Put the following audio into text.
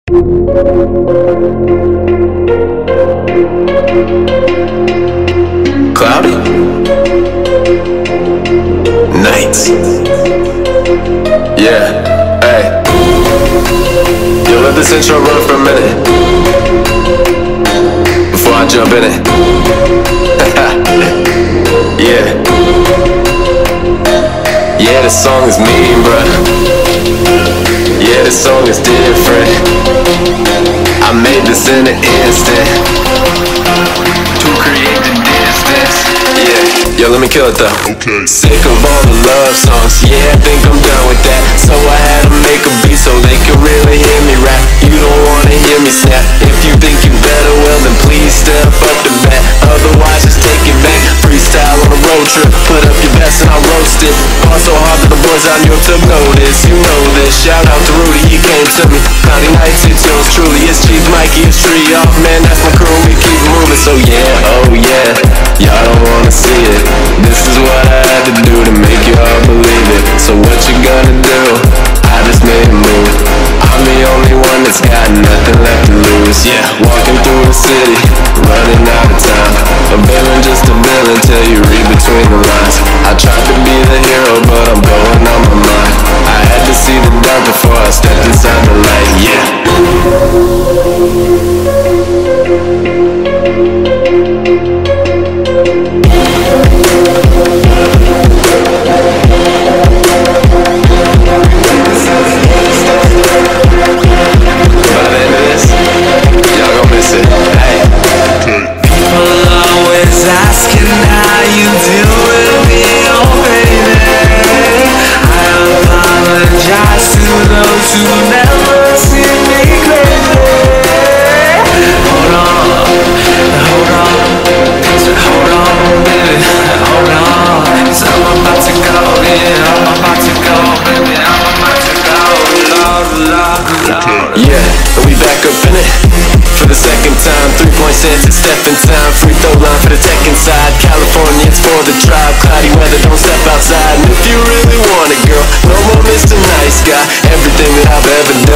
Cloudy nights. Yeah, hey. Yo, let this intro run for a minute before I jump in it. Yeah. Yeah, this song is mean, bruh. Yeah, this song is different. I made this in an instant to create the distance. Yeah, yo, let me kill it though. Okay. Sick of all the love songs. Yeah, I think I'm done with that. So I had to make a beat so they could really hear me rap. You don't wanna hear me snap. If you think you better, well then please step up to bat. Otherwise just take it back. Freestyle on a road trip. Put up your best and I'll roast it. Far so hard that the boys out here took notice. You know this. Shout out to Rudy, he came to me. Cloudy nights, it's yours truly. It's Chief Mikey, it's Tree Off, man, that's my crew. We keep moving, so yeah, oh yeah. Y'all don't wanna see it. This is what I had to do to make you all believe it. So what you gonna do? I just made a move. I'm the only one that's got nothing left to lose. Yeah, walking through the city, running out of time. A villain, just a villain till you read between the lines. I tried to be the hero, but I'm going on my mind. I had to see the dark before I stepped inside the light. Yeah. It's stepping time, free throw line for the tech inside. California, it's for the tribe. Cloudy weather, don't step outside. And if you really want it, girl, no more Mr. Nice Guy. Everything that I've ever